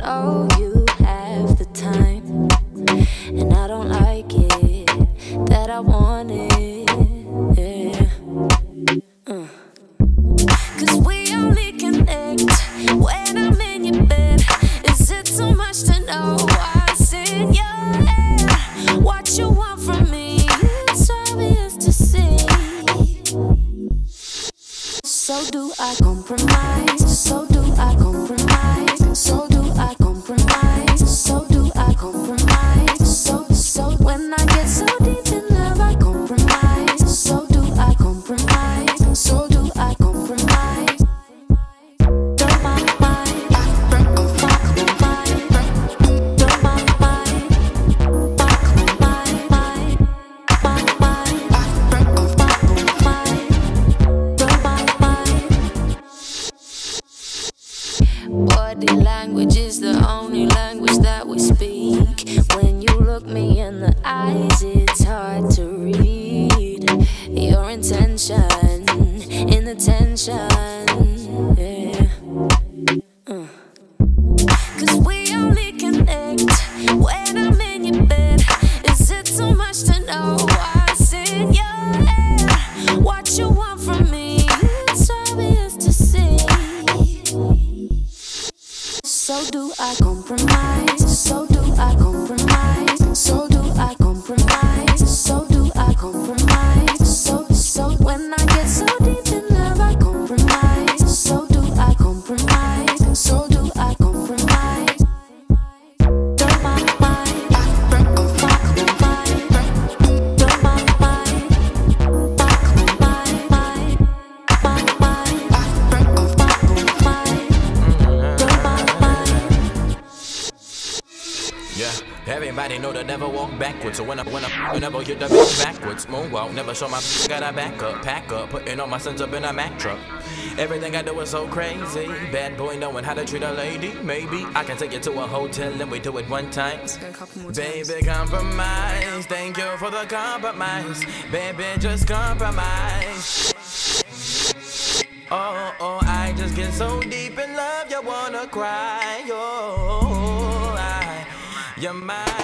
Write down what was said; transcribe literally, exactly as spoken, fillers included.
know you have the time, and I don't like it that I want it, yeah. uh. Cause we only connect when I'm in your bed. Is it too much to know what's in your air? What you want from me, it's obvious to see. So do I compromise? So do I compromise? So do I compromise? So do I compromise? So, so when I get so deep in love, I compromise. So do I compromise? So do I compromise? Don't mind, mind, fuck with mine. Don't mind, mind, fuck with mine, mine, mind, mind, fuck with mine. Don't mind, mind. Body language is the only language that we speak. When you look me in the eyes, it's hard to read your intention in the tension, yeah. uh. Cause we only connect when I'm in your bed. Is it too much to know what's in your air? What you want from me, it's obvious to see. So do I compromise? So do I compromise? So do I compromise? So do I compromise? So, so when I get so deep in love, I compromise. So do I compromise? So do I compromise? Don't mind, mind, fuck with mine. Don't mind, mind, fuck with mine, mine, mind, mind, fuck with mine. Don't mind, mind. Yeah, everybody know to never walk backwards. So when I, when I, whenever hit the bitch backwards, moonwalk, never show my got a back up, pack up, putting all my sons up in a Mack truck. Everything I do is so crazy. Bad boy knowing how to treat a lady. Maybe I can take you to a hotel and we do it one time. Baby, compromise. Thank you for the compromise. Baby, just compromise. Oh, oh, I just get so deep in love, you wanna cry. Oh, I, you're mine.